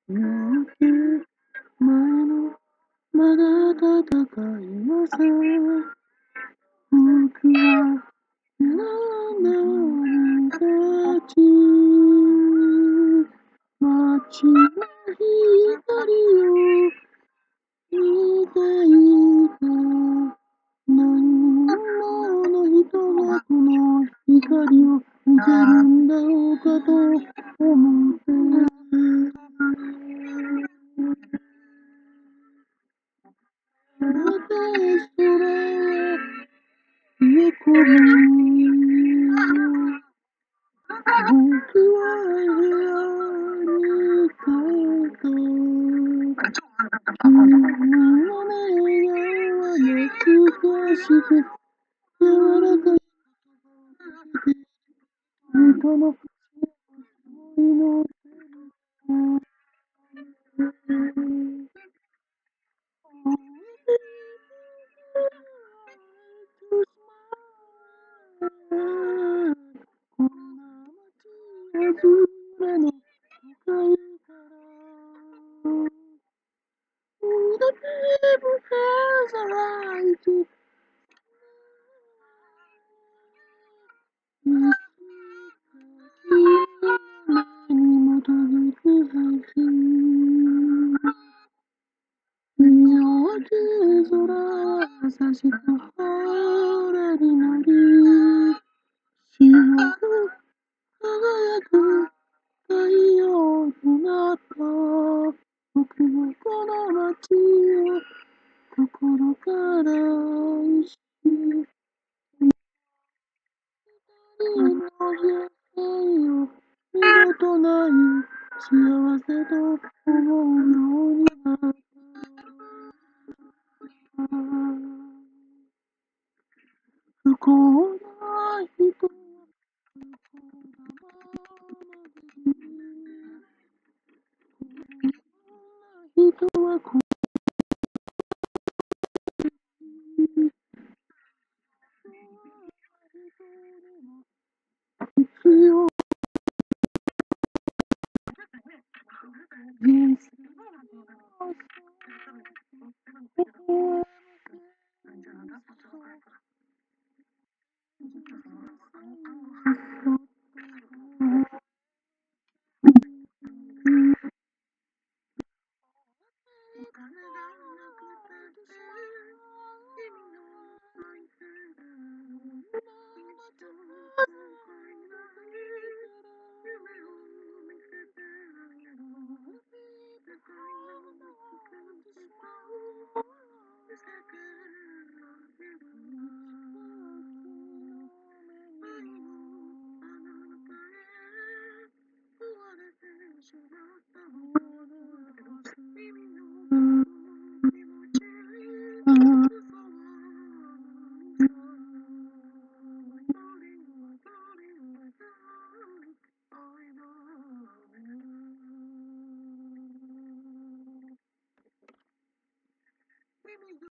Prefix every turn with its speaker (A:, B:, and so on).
A: なんて前のまだ戦いはさ、僕は選んだ鬼たち。街の光を見ていて、何者の人がこの光を見てるんだろうかと思って、やがて空は冷え込む。僕は部屋に帰った。君の願は懐かしく、柔らかい人の思いのこんな街外れの都会から。The people has a right to いつか君の目に基づくはず。夜明け空は優しく晴れになり、白く輝く太陽になった。僕はこの街を心から愛し、二人の人生を見事ない幸せと思うようになった。不幸な人は不幸なままでいい。人はこいつよ人生を